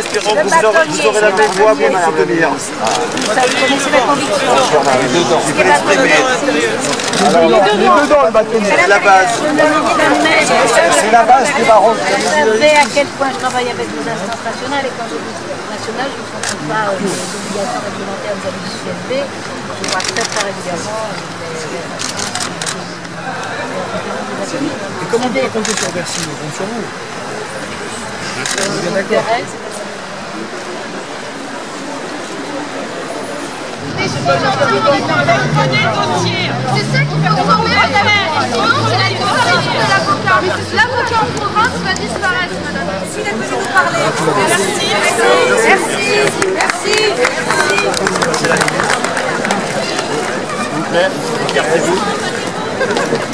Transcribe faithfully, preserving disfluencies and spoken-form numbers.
espérant que vous aurez, vous aurez la même voix pour nous soutenir. Vous connaissez ma conviction. Il faut l'exprimer. C'est la base. C'est la base du Baron. Vous savez à quel point je travaille avec nos instances nationales et quand je dis nationales, je ne comprends pas aux obligations réglementaires vis-à-vis du C N B. Je vois très très régulièrement. Et comment on peut compter sur Bercy? On compte sur vous. Vous êtes bien d'accord? C'est ça qu'il faut reformer, madame. Sinon, c'est la disparition de l'avocat. Mais c'est l'avocat en province qui va disparaître, madame. Merci d'être venu nous parler. Merci, merci, merci, merci. S'il vous plaît, écartez-vous.